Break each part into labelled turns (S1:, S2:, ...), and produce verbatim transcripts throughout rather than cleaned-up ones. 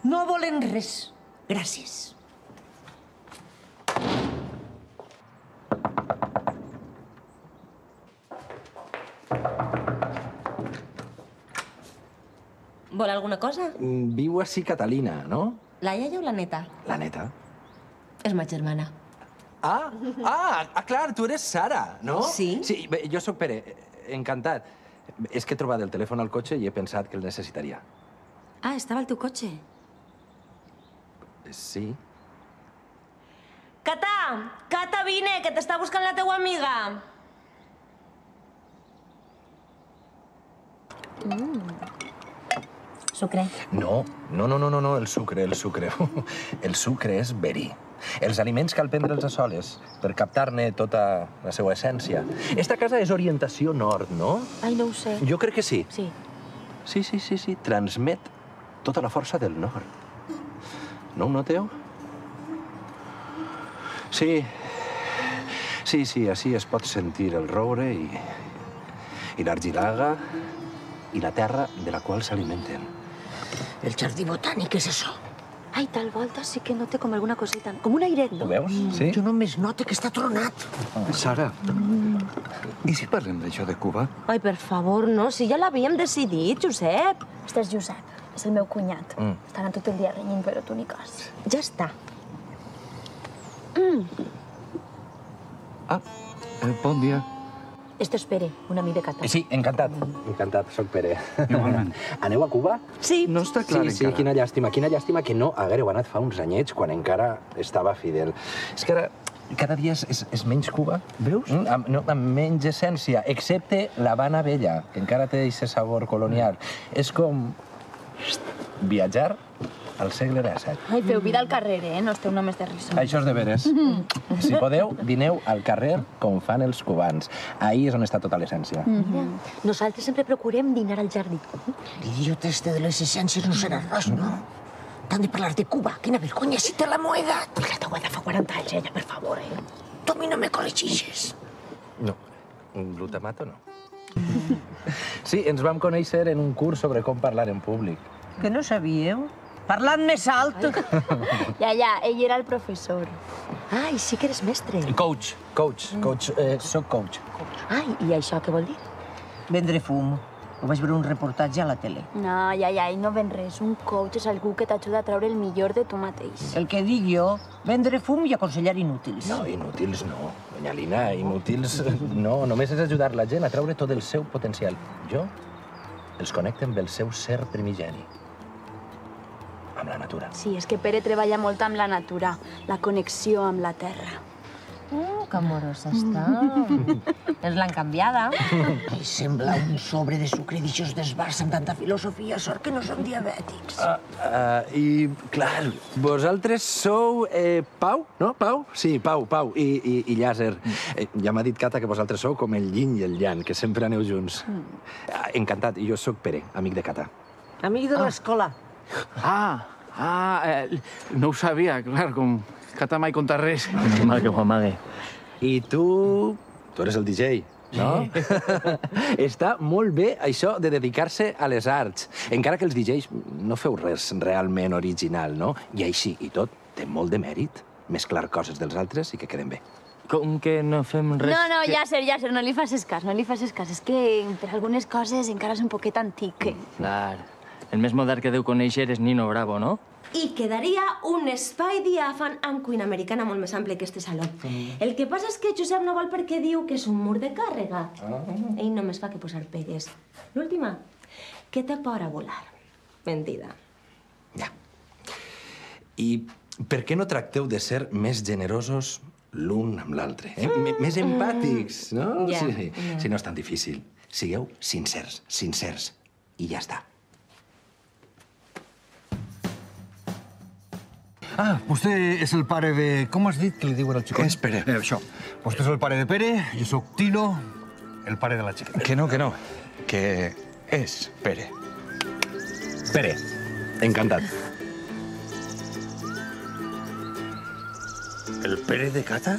S1: No volen res. Gràcies.
S2: Vol alguna cosa?
S3: Viu així Catalina, no?
S2: La iaia o la neta?
S3: La neta.
S2: És ma germana.
S3: Ah, ah, ah, clar, tu eres Sara, no?
S2: Sí.
S3: Sí, bé, jo sóc Pere, encantat. És que he trobat el telèfon al cotxe i he pensat que el necessitaria.
S4: Ah, estava al teu cotxe.
S3: Sí.
S2: Cata! Cata, vine, que t'està buscant la teua amiga.
S4: Sucre.
S3: No, no, no, no, no, no, el sucre, el sucre. El sucre és verí. Els aliments cal prendre'ls a soles per captar-ne tota la seva essència. Esta casa és orientació nord, no?
S4: Ai, no ho sé.
S3: Jo crec que sí.
S4: Sí.
S3: Sí, sí, sí, sí. Transmet tota la força del nord. No ho noteu? Sí. Sí, sí, així es pot sentir el roure i, i l'argilaga i la terra de la qual s'alimenten.
S1: El jardí botànic és això.
S4: Ai, tal volta sí que note com alguna coseta. Com un airet, no?
S3: Ho veus? Sí?
S1: Jo només noto que està tronat.
S5: Sara, i si parlem d'això de Cuba?
S4: Ai, per favor, no. Si ja l'havíem decidit, Josep.
S6: Este és Josep, és el meu cunyat.
S3: Mm.
S6: Estan tot el dia renyint, però tu ni cas.
S4: Ja està.
S5: Ah, eh, bon dia.
S4: Esto es Pere, un amic de Cata.
S3: Sí, encantat. Encantat, soc Pere.
S5: Igualment.
S3: Aneu a Cuba?
S4: Sí.
S5: No està clar
S3: Sí, sí,
S5: encara.
S3: quina llàstima, quina llàstima que no haguéreu anat fa uns anyets quan encara estava Fidel. És que ara cada dia és, és, és menys Cuba.
S5: Veus?
S3: Mm, amb, no, amb menys essència, excepte l'Havana Vella, que encara té aquest sabor colonial. És com viatjar al segle disset.
S6: Ai, feu vida al carrer, eh? No esteu només de risa.
S3: Això és de veres. Si podeu, vineu al carrer com fan els cubans. Ahí és on està tota l'essència.
S4: Nosaltres sempre procurem dinar al jardí.
S1: L'idiota este de les essències no serà res, no? T'han de parlar de Cuba. Quina vergonya, si te la moeda. La teua de fa quaranta anys, ella, per favor, eh? Tu a mi no me col·legixes.
S3: No, glutamato no. Sí, ens vam conèixer en un curs sobre com parlar en públic.
S1: Que no sabíeu? Parlant més alt.
S6: Ja, ja, ell era el professor.
S4: Ai, sí que eres mestre.
S3: Coach. Coach, coach, eh, soc coach.
S4: Ai, i això què vol dir?
S1: Vendre fum. Ho vaig veure un reportatge a la tele.
S6: No, ja, ja, ell no ven res. Un coach és algú que t'ajuda a treure el millor de tu mateix.
S1: El que dic jo, vendre fum i aconsellar inútils.
S3: No, inútils no. Doña Lina, inútils no. Només és ajudar la gent a treure tot el seu potencial. Jo els connecto amb el seu ser primigeni. Amb la natura.
S6: Sí, és que Pere treballa molt amb la natura, la connexió amb la terra.
S2: Uh, que amorosa està. És l'encanviada.
S1: Ai, sembla un sobre de sucre d'aixòs d'esbarç amb tanta filosofia. Sort que no som diabètics.
S3: Uh, uh, I, clar, vosaltres sou eh, Pau, no? Pau? Sí, Pau, Pau i, i, i Llàzer. Eh, ja m'ha dit Cata que vosaltres sou com el yin i el yang, que sempre aneu junts. Uh, encantat, i jo sóc Pere, amic de Cata.
S1: Amic de l'escola.
S5: Ah, ah, eh, no ho sabia, clar, com Cata mai conta res. Normal que ho amague.
S3: I tu... tu eres el D J, no? Està molt bé això de dedicar-se a les arts. Encara que els D Js no feu res realment original, no? I així i tot, té molt de mèrit mesclar coses dels altres i que queden bé.
S5: Com que no fem res...
S6: No, no,
S5: que...
S6: ja ser, ja ser, no li facis cas, no li facis cas. És que per algunes coses encara és un poquet antic.
S5: Clar, el més modern que deu conèixer és Nino Bravo, no?
S2: I quedaria un espai diàfan amb cuina americana molt més ample que este saló. El que passa és que Josep no vol perquè diu que és un mur de càrrega. Ell només fa que posar pegues. L'última, que té por a volar. Mentida.
S3: Ja. I per què no tracteu de ser més generosos l'un amb l'altre? Eh? M- Més empàtics, no?
S2: Ja,
S3: Sí,
S2: ja.
S3: sí, no és tan difícil. Sigueu sincers, sincers. I ja està.
S7: Ah, vostè és el pare de... Com has dit que li diuen al xicot?
S5: És Pere.
S7: Eh, això. Vostè és el pare de Pere, jo sóc Tino, el pare de la xiqueta.
S5: Que no, que no. Que és Pere.
S3: Pere, encantat.
S7: El Pere de Cata?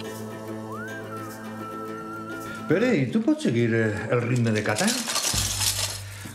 S7: Pere, i tu pots seguir el ritme de Cata?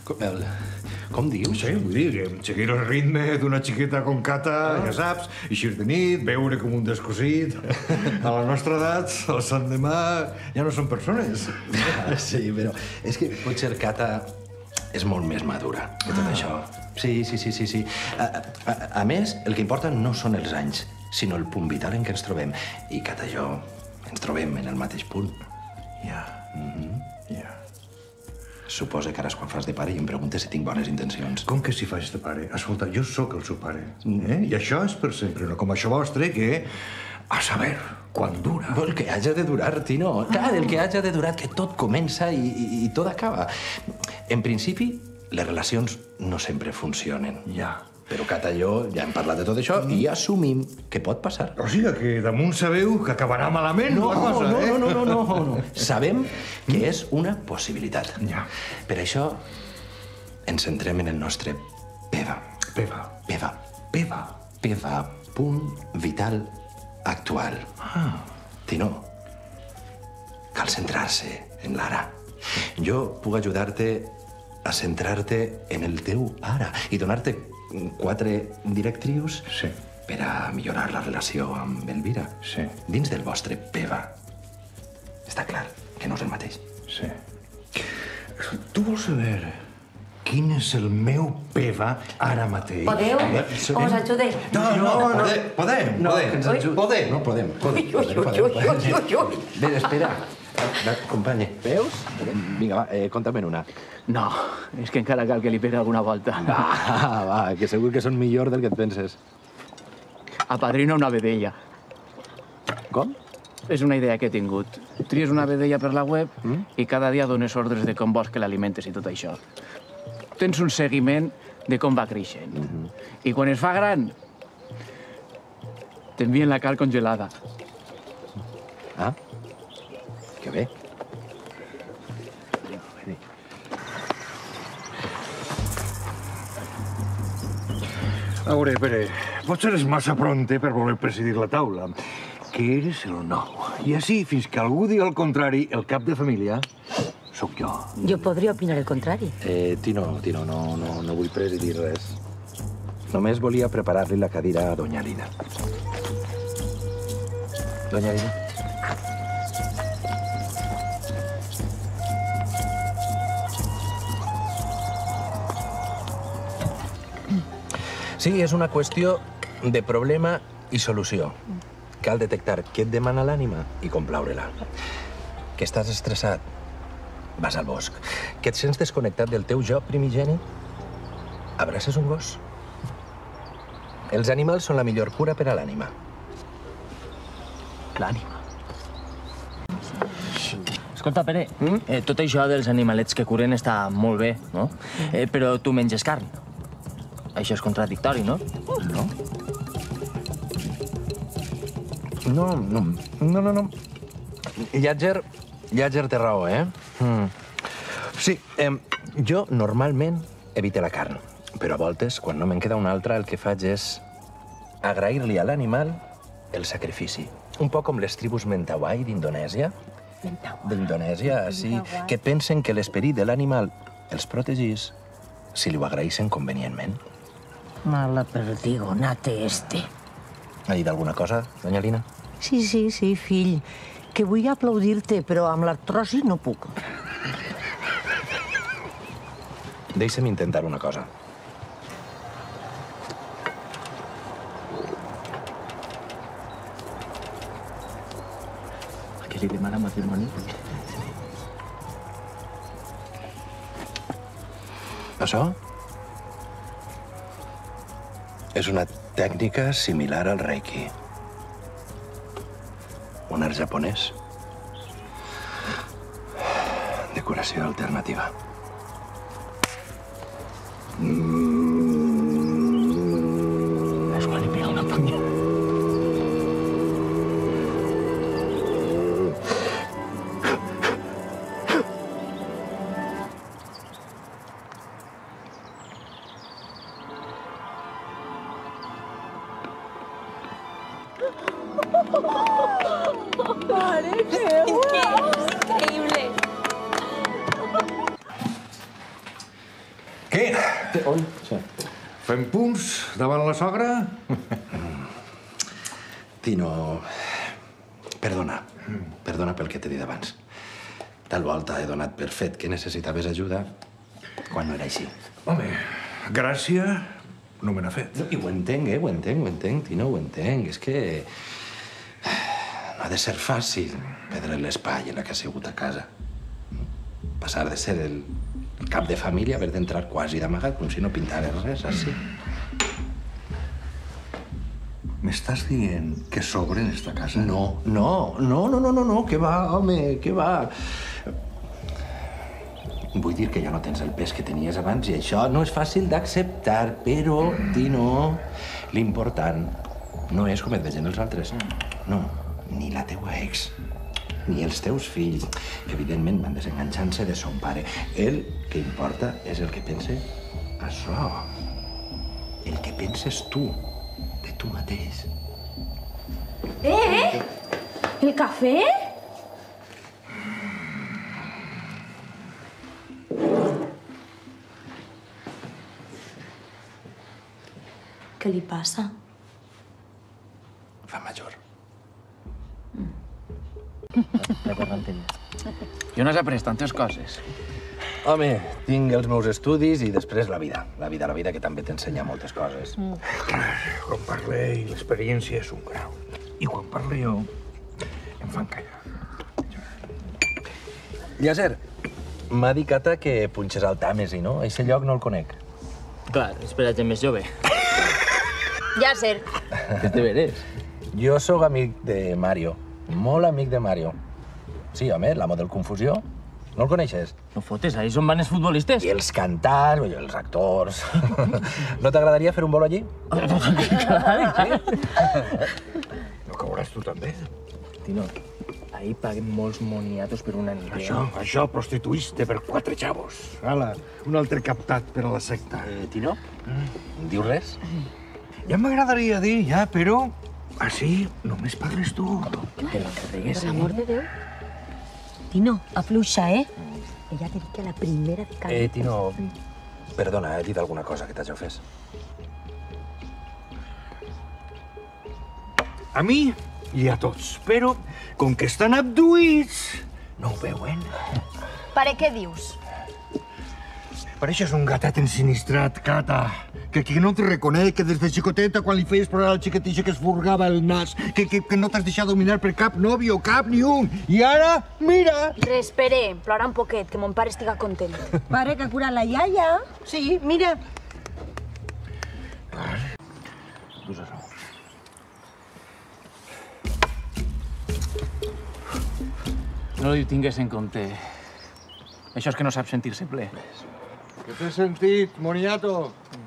S3: Com dius?
S7: Sí, vull dir, que seguir el ritme d'una xiqueta com Cata, ja saps, eixir de nit, beure com un descosit. A la nostra edat, el sant demà, ja no són persones.
S3: Sí, però és que potser Cata és molt més madura que tot això. Sí, sí, sí, sí, sí. A, a, a més, el que importa no són els anys, sinó el punt vital en què ens trobem. I Cata i jo ens trobem en el mateix punt.
S7: Ja, ja.
S3: Suposa que ara és quan fas de pare i em preguntes si tinc bones intencions.
S7: Com que si faig de pare? Escolta, jo sóc el seu pare, eh? I això és per sempre, no com això vostre, que a saber quan dura.
S3: El que haja de durar, Tino. Clar, el que haja de durar, que tot comença i, i, i tot acaba. En principi, les relacions no sempre funcionen.
S7: Ja.
S3: Però Cata i jo ja hem parlat de tot això i assumim que pot passar.
S7: O sigui que damunt sabeu que acabarà malament
S3: No,
S7: la cosa,
S3: no,
S7: eh?
S3: no, no, no, no, no. Sabem que és una possibilitat.
S7: Ja.
S3: Per això ens centrem en el nostre PEVA.
S7: Peva.
S3: PEVA.
S7: Peva.
S3: PEVA, punt vital actual.
S7: Ah.
S3: Tino, cal centrar-se en l'ara. Jo puc ajudar-te a centrar-te en el teu ara i donar-te quatre directrius
S7: Sí.
S3: per a millorar la relació amb Elvira.
S7: Sí.
S3: Dins del vostre PEVA. Està clar que no és el mateix.
S7: Sí. Tu vols saber quin és el meu peva ara mateix?
S2: Podeu? O us ajude?
S7: No, no, no. Podem, podem,
S3: No,
S7: podem.
S3: que ens aju-
S7: Podem.
S3: No podem. podem,
S1: Ui, ui,
S3: podem,
S1: ui,
S3: podem,
S1: ui, ui, ui.
S3: Bé, espera. Va, companya, veus? Vinga, va, eh, conta'm una.
S5: No, és que encara cal que li pegue alguna volta.
S3: Va, va, que segur que són millor del que et penses.
S5: Apadrina una vedella.
S3: Com?
S5: És una idea que he tingut. Tries una vedella per la web i cada dia dones ordres de com vols que l'alimentes i tot això. Tens un seguiment de com va creixent. I quan es fa gran, t'envien la carn congelada.
S3: Ah, que bé.
S7: A veure, Pere, potser és massa pronte per voler presidir la taula, que eres el nou. I així, fins que algú digui el contrari, el cap de família sóc jo.
S1: Yo podría opinar el contrario.
S3: Eh, Tino, Tino, no, no, no vull presidir res. Només volia preparar-li la cadira a Doña Lina. Doña Lina. Sí, és una qüestió de problema i solució. Cal detectar què et demana l'ànima i complaure-la. Que estàs estressat, vas al bosc. Que et sents desconnectat del teu jo primigeni, abraces un gos. Els animals són la millor cura per a l'ànima.
S5: L'ànima.
S8: Escolta, Pere, eh, tot això dels animalets que curen està molt bé, no? Eh, però tu menges carn. Això és contradictori, no?
S3: No? No, no, no, no, no. Llàtzer, Llàtzer té raó, eh? Mm. Sí, eh, jo normalment evite la carn, però a voltes, quan no me'n queda una altra, el que faig és agrair-li a l'animal el sacrifici. Un poc com les tribus Mentawai d'Indonèsia. D'Indonèsia, sí, que pensen que l'esperit de l'animal els protegís si li ho agraïssin convenientment.
S1: Mala perdigonate este.
S3: Ha dit alguna cosa, doña Lina?
S1: Sí, sí, sí, fill. Que vull aplaudir-te, però amb l'artrosi no puc.
S3: Deixa'm intentar una cosa.
S8: A què li demana matrimoni?
S3: Això és una tècnica similar al Reiki. Un art japonès. De curació alternativa.
S8: És quan li pega una punya.
S2: Mare meva! És increïble!
S3: On? Sí.
S7: Fem punts davant la sogra?
S3: Tino, perdona. Perdona pel que t'he dit abans. Tal volta he donat per fet que necessitaves ajuda quan no era així.
S7: Home, gràcia no me n'ha fet.
S3: I ho entenc, eh? Ho entenc, ho entenc, Tino, ho entenc. És que no ha de ser fàcil perdre l'espai en la que ha sigut a casa. Passar de ser el cap de família a haver d'entrar quasi d'amagat, com si no pintares res, així.
S7: M'estàs dient que sobre en esta casa?
S3: No, no, no, no, no, no, no, que va, home, que va. Vull dir que ja no tens el pes que tenies abans i això no és fàcil d'acceptar, però, Tino, l'important no és com et vegen els altres. No, ni la teua ex, ni els teus fills, que evidentment van desenganxant-se de son pare. El que importa és el que pense això. El que penses tu, de tu mateix.
S2: Eh? El cafè? Què li passa?
S3: Fa major.
S5: Jo no has après tantes coses.
S3: Home, tinc els meus estudis i després la vida. La vida, la vida, que també t'ensenya moltes coses.
S7: Clar, quan parle i l'experiència és un grau. I quan parle jo, em fan callar.
S3: Llàcer, m'ha dit Cata que punxes al Tàmesi, no? Eixe lloc no el conec.
S8: Clar, és per a gent més jove.
S6: Llàcer.
S3: És de veres. Jo sóc amic de Mario. Molt amic de Mario. Sí, home, l'amo del Confusió. No el coneixes?
S8: No fotes, ahí són van els futbolistes.
S3: I els cantants, i els actors... No t'agradaria fer un bolo allí?
S8: Clar, sí.
S7: No cauràs tu també?
S8: Tino, ahí paguen molts moniatos per una nit.
S7: Això, això, prostituïste per quatre xavos. Hala, un altre captat per a la secta.
S3: Eh, Tino? Mm. Dius res?
S7: Ja m'agradaria dir, ja, però... Així només parles tu.
S8: Que te l'encarregues,
S4: Per l'amor de Déu. Tino, afluixa, eh? Ella te dic que a la primera de canvi...
S3: Eh, Tino, perdona, he dit alguna cosa que t'hagi ofès.
S7: A mi i a tots, però com que estan abduïts, no ho veuen.
S6: Pare, què dius?
S7: Pareixes un gatet ensinistrat, Cata. Que, que no te reconec, que des de xicoteta, quan li feies plorar al xiquetilla que es furgava el nas, que, que, que no t'has deixat dominar per cap nòvio, cap ni un. I ara, mira!
S6: Respere, plora un poquet, que mon pare estiga content.
S1: Pare, que ha curat la iaia. Sí, mira.
S7: Dus això.
S5: No li tingues en compte. Això és que no sap sentir-se ple.
S7: Què t'he sentit, moniato?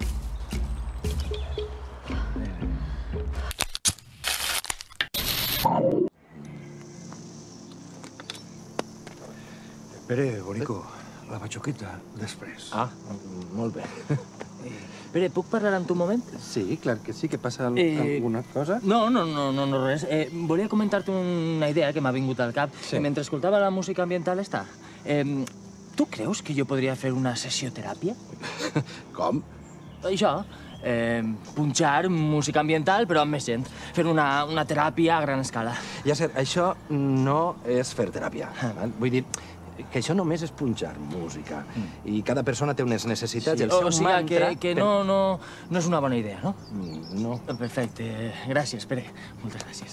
S7: Pere, bonico, la batxoqueta després.
S3: Ah, molt bé.
S8: Pere, puc parlar amb tu un moment?
S3: Sí, clar que sí. Que passa al-
S8: Eh,
S3: alguna cosa?
S8: No, no, no, no, no res. Eh, volia comentar-te una idea que m'ha vingut al cap
S3: Sí.
S8: sí. mentre escoltava la música ambiental esta. Eh, tu creus que jo podria fer una sessió-teràpia?
S3: Com?
S8: Això, eh, punxar música ambiental però amb més gent. Fer una, una teràpia a gran escala.
S3: Ja sé, això no és fer teràpia. val? Vull dir que això només és punxar música. I cada persona té unes necessitats. El seu
S8: o sigui,
S3: mantra...
S8: que, que no, no, no és una bona idea, no?
S3: Mm, No.
S8: Perfecte. Gràcies, Pere. Moltes gràcies.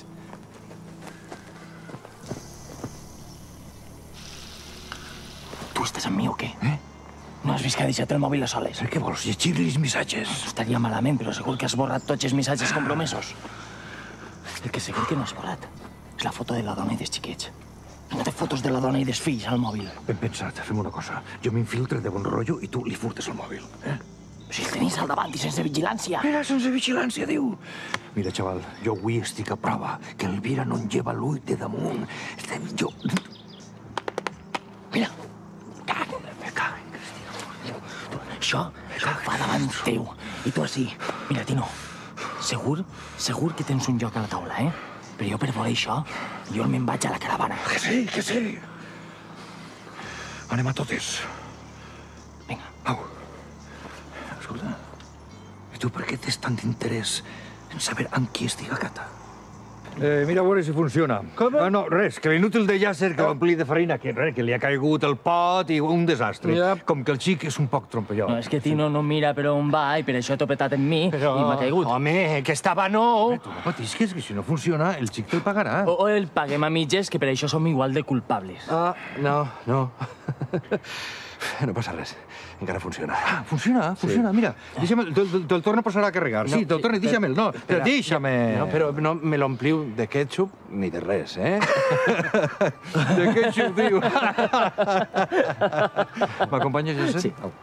S8: Tu estàs amb mi o què?
S7: Eh?
S8: No has vist que ha deixat el mòbil a soles?
S7: Què vols, llegir-li els missatges?
S8: Estaria malament, però segur que has borrat tots els missatges compromesos. El que segur que no has borrat és la foto de la dona i dels xiquets. No té fotos de la dona i dels fills al mòbil.
S7: Ben pensat, fem una cosa. Jo m'infiltre de bon rotllo i tu li furtes el mòbil. Eh?
S8: Si el tenies al davant i sense vigilància.
S7: Mira, sense vigilància, diu. Mira, xaval, jo avui estic a prova que Elvira no en lleva l'ull de damunt. Estem jo...
S8: Mira,
S7: Me cago en Cristina.
S8: això, això ho fa davant teu. I tu així. Mira, Tino, segur, segur que tens un lloc a la taula, eh? Però jo per voler això, jo me'n vaig a la caravana.
S7: Que sí, que sí. Anem a totes.
S8: Vinga.
S7: Au. Escolta. I tu per què tens tant d'interès en saber amb qui estiga Cata? Eh, mira a veure si funciona.
S3: Com?
S7: Ah, no, res, que l'inútil de Yasser que l'ompli de farina, que res, que li ha caigut el pot i un desastre.
S3: Ja.
S7: Com que el xic és un poc trompelló.
S8: No, és que Tino no mira per on va i per això t'ho petat en mi
S7: Però,
S8: i m'ha caigut.
S7: home, que estava nou. Eh, tu no patisques, que si no funciona, el xic te'l pagarà.
S8: O, o el paguem a mitges, que per això som igual de culpables.
S3: Ah, no, no. No passa res. Encara funciona.
S7: Ah, funciona, funciona. Mira, deixa'm, te'l te, te torno a passar a carregar. Sí, te'l torno, deixa'm, no,
S3: Espera.
S7: deixa'm.
S3: No, però no me l'ompliu de ketchup ni de res, eh?
S7: De ketchup, diu. M'acompanyes, José?
S8: Sí.
S7: Au.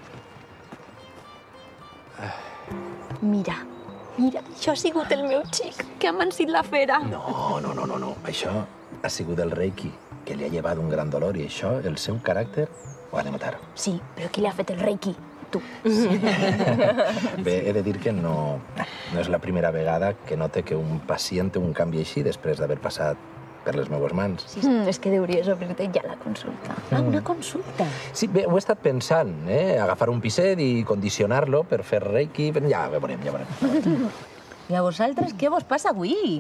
S6: Mira, mira, això ha sigut el meu xic, que ha mansit la fera.
S3: No, no, no, no, no. Això ha sigut el Reiki, que li ha llevat un gran dolor i això, el seu caràcter, ho ha de matar.
S6: Sí, però qui li ha fet el reiki? Tu.
S3: Bé, he de dir que no, no és la primera vegada que note que un pacient té un canvi així després d'haver passat per les meves mans.
S6: Sí, sí. Mm, és que deuries obrir-te ja la consulta.
S4: Ah, una consulta.
S3: Sí, bé, ho he estat pensant, eh? Agafar un pisset i condicionar-lo per fer Reiki. Ja, ja veurem, ja veurem.
S4: I a vosaltres què vos passa avui?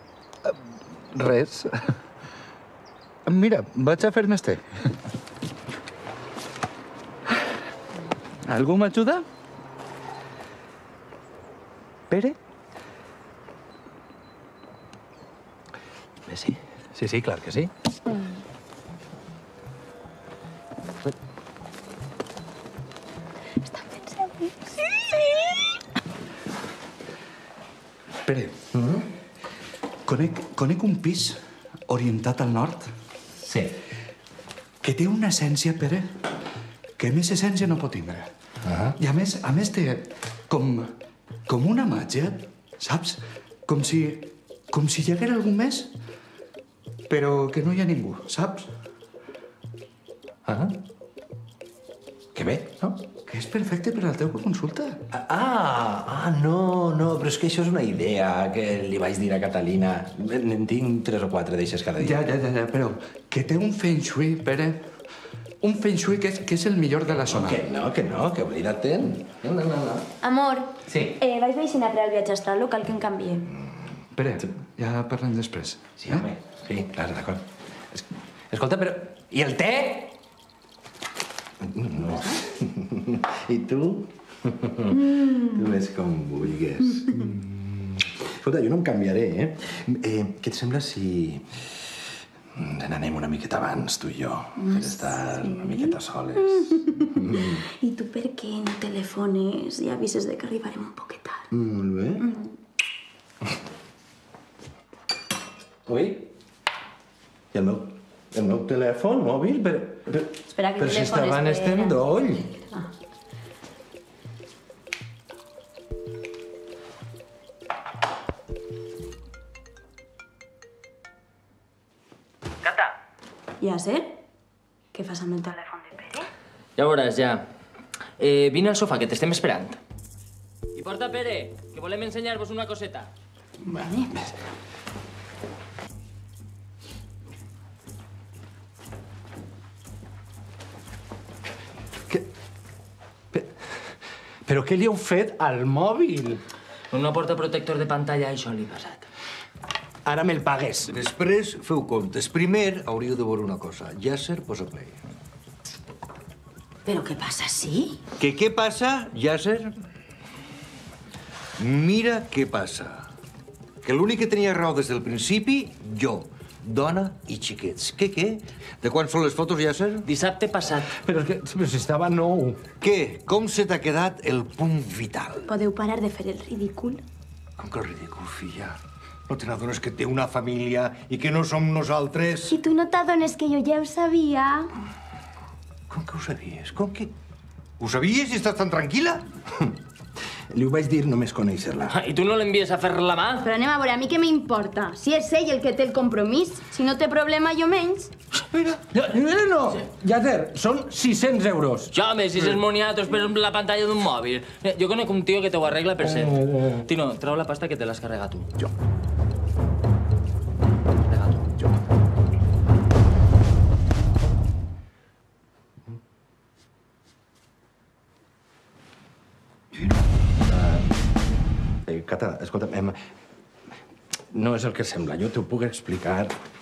S3: Res.
S5: Mira, vaig a fer-me este. Algú m'ajuda? Pere?
S3: Bé, sí. Sí, sí, clar que sí.
S6: Està fent servir.
S9: Pere, conec, conec un pis orientat al nord
S3: Sí.
S9: que té una essència, Pere, que més essència no pot tindre.
S3: Ah.
S9: I a més, a més té com, com una màgia, saps? Com si, com si hi haguera algú més, però que no hi ha ningú, saps?
S3: Ah. Que bé, no?
S9: Que és perfecte per a la teva consulta.
S3: Ah, ah, no, no, però és que això és una idea que li vaig dir a Catalina. En tinc tres o quatre d'eixes cada dia.
S9: Ja, ja, ja, ja, però que té un feng shui, Pere, un feng shui que és, que és el millor de la zona.
S3: Que no, que no, que oblida't-te'n. No, no, no, no.
S2: Amor,
S3: Sí.
S2: eh, vaig vaixina per al viatge astral local que em canvie.
S9: Pere, ja parlem després.
S3: Sí, home, sí, clar, d'acord. Es- Escolta, però... I el te? No. I tu? Tu ves com vulguis. Escolta, jo no em canviaré, eh? eh què et sembla si... n'anem una miqueta abans, tu i jo, per estar una miqueta soles?
S2: I tu per què no telefones i avises de que arribarem un poquet tard?
S3: Molt bé. Ui? I el meu, el meu telèfon mòbil? Però, però,
S2: Espera, que
S3: però si
S2: telèfon
S3: estava en
S2: espera.
S3: este endoll.
S2: Ah.
S8: Cata!
S2: Yasser? Què fas amb el telèfon de Pere?
S8: Ja veuràs, ja. Eh, vine al sofà, que t'estem esperant. I porta, Pere, que volem ensenyar-vos una coseta.
S2: Vale.
S3: Que... Pe- Però què li heu fet al mòbil?
S8: Una porta protector de pantalla, això li ha passat.
S3: Ara me'l pagues.
S7: Després feu comptes. Primer hauríeu de veure una cosa. Yasser posa play.
S2: Però què passa, sí?
S7: Que què passa, Yasser? Mira què passa. Que l'únic que tenia raó des del principi, jo, dona i xiquets. Què, què? De quan són les fotos, Yasser?
S8: Dissabte passat.
S3: Però, és que, però si estava nou.
S7: Què? Com se t'ha quedat el punt vital?
S2: Podeu parar de fer el ridícul?
S7: Com que el ridícul, filla? No te n'adones que té una família i que no som nosaltres?
S2: Si tu no t'adones que jo ja ho sabia...
S7: Com que ho sabies? Com que... Ho sabies i estàs tan tranquil·la?
S3: Li ho vaig dir només conèixer-la.
S8: Ah, I tu no l'envies a fer la mà?
S2: Però anem a veure, a mi què m'importa? Si és ell el que té el compromís, si no té problema, jo menys.
S3: Mira, no, no, Yasser, són sis-cents euros.
S8: Ja, home, si és moniatos per la pantalla d'un mòbil. Mira, jo conec un tio que te ho arregla per cert. Tino, trau la pasta que te l'has carregat tu.
S3: Jo.
S8: Carregat tu.
S3: Jo. Cata, escolta'm, no és el que sembla. Jo t'ho puc explicar